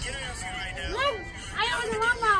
Wag! Ayaw ni mama!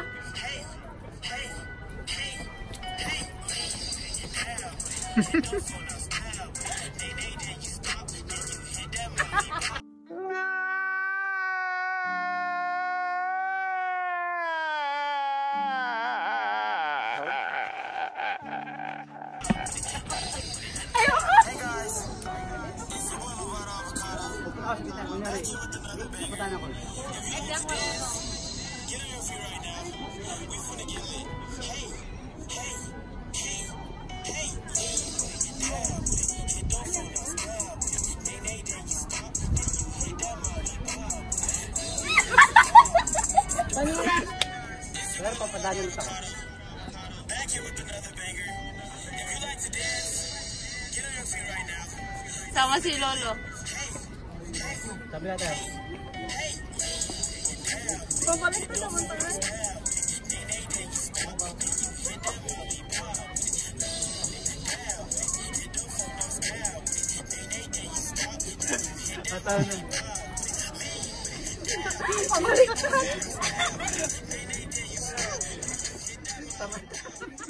Pero papadali ulit ako. Sama si Lolo. Sabi natin. Pabalik na naman tayo. Matawa na. Pabalik na. Tama.